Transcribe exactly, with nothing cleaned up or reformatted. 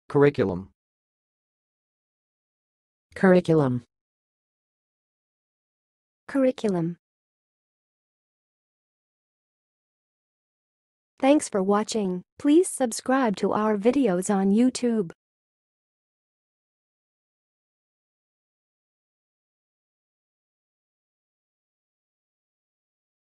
Curriculum. Curriculum. Curriculum. Thanks for watching. Please subscribe to our videos on YouTube.